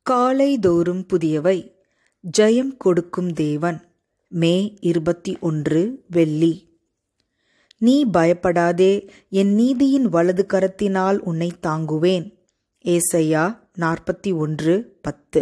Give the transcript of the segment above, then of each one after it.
காலைதோறும் புதியவை. ஜெயம் கொடுக்கும் தேவன். மே 21 வெள்ளி. நீ பயப்படாதே, என் நீதியின் வலது கரத்தினால் உன்னை தாங்குவேன். ஏசாயா 41:10.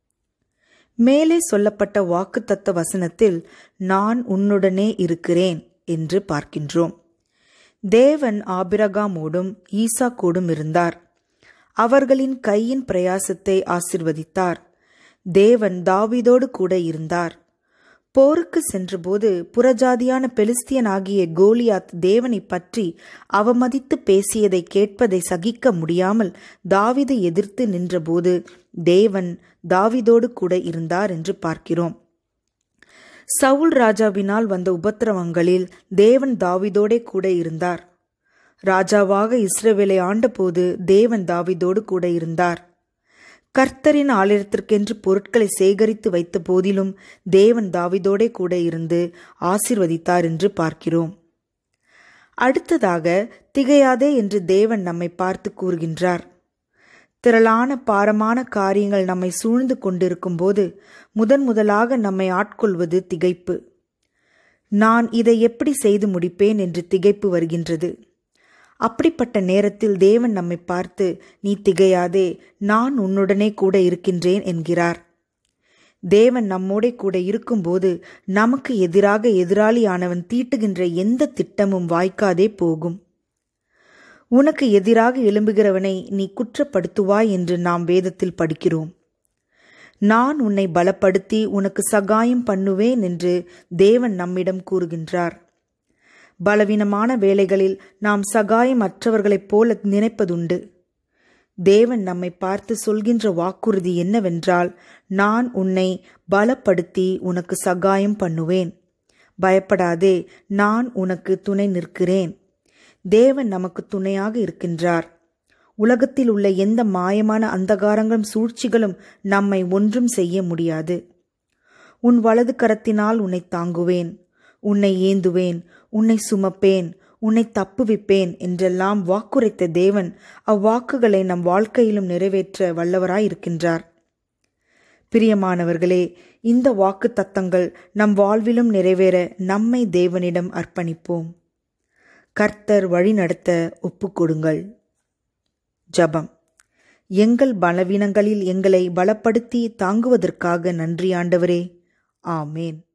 மேலே சொல்லப்பட்ட வாக்குத்தத்த வசனத்தில் நான் உன்னுடனே இருக்கிறேன் என்று பார்க்கின்றோம். தேவன் ஆபிரகாமோடும் ஈசாக்கோடும் இருந்தார். அவர்களின் கையின் பிரயாசத்தை ஆசிர்வதித்தார். தேவன் தாவீதோடு கூட இருந்தார். போருக்கு சென்றபோது புறஜாதியான பெலிஸ்தியனாகிய கோலியாத் தேவனை பற்றி அவமதித்து பேசியதை கேட்பதை சகிக்க முடியாமல் தாவீதை எதிர்த்து நின்றபோது தேவன் தாவீதோடு கூட இருந்தார் என்று பார்க்கிறோம். சவுல் ராஜாவினால் வந்த உபத்திரவங்களில் தேவன் தாவீதோடே கூட இருந்தார். ராஜாவாக இஸ்ரவேலை ஆண்டபோது தேவன் தாவீதோடு கூட இருந்தார். கர்த்தரின் ஆலயத்திற்கென்று பொருட்களை சேகரித்து வைத்த போதிலும் தேவன் தாவீதோடே கூட இருந்து ஆசீர்வதித்தார் என்று பார்க்கிறோம். அடுத்ததாக திகையாதே என்று தேவன் நம்மை பார்த்து கூறுகின்றார். திரளான பாரமான காரியங்கள் நம்மை சூழ்ந்து கொண்டிருக்கும் போது முதலாக நம்மை ஆட்கொள்வது திகைப்பு. நான் இதை எப்படி செய்து முடிப்பேன் என்று திகைப்பு வருகின்றது. அப்படிப்பட்ட நேரத்தில் தேவன் நம்மை பார்த்து, நீ திகையாதே, நான் உன்னுடனே கூட இருக்கின்றேன் என்கிறார். தேவன் நம்மோட கூட இருக்கும்போது நமக்கு எதிராக எதிராளியானவன் தீட்டுகின்ற எந்த திட்டமும் வாய்க்காதே போகும். உனக்கு எதிராக எழும்புகிறவனை நீ குற்றப்படுத்துவாய் என்று நாம் வேதத்தில் படிக்கிறோம். நான் உன்னை பலப்படுத்தி உனக்கு சகாயம் பண்ணுவேன் என்று தேவன் நம்மிடம் கூறுகின்றார். பலவீனமான வேளைகளில் நாம் சகாயமற்றவர்களைப் போல நினைப்பதுண்டு. தேவன் நம்மை பார்த்து சொல்கின்ற வாக்குறுதி என்னவென்றால், நான் உன்னை பலப்படுத்தி உனக்கு சகாயம் பண்ணுவேன். பயப்படாதே, நான் உனக்கு துணை நிற்கிறேன். தேவன் நமக்கு துணையாக இருக்கின்றார். உலகத்தில் உள்ள எந்த மாயமான அந்தகாரங்களும் சூழ்ச்சிகளும் நம்மை ஒன்றும் செய்ய முடியாது. உன் வலது கரத்தினால் உன்னை தாங்குவேன், உன்னை ஏந்துவேன், உன்னை சுமப்பேன், உன்னை தப்புவிப்பேன் என்றெல்லாம் வாக்குரைத்த தேவன் அவ்வாக்குகளை நம் வாழ்க்கையிலும் நிறைவேற்ற வல்லவராயிருக்கின்றார். பிரியமானவர்களே, இந்த வாக்கு தத்தங்கள் நம் வாழ்விலும் நிறைவேற நம்மை தேவனிடம் அர்ப்பணிப்போம். கர்த்தர் வழி நடத்த ஒப்புக்கொடுங்கள். ஜெபம். எங்கள் பலவீனங்களில் எங்களை பலப்படுத்தி தாங்குவதற்காக நன்றி ஆண்டவரே. ஆமேன்.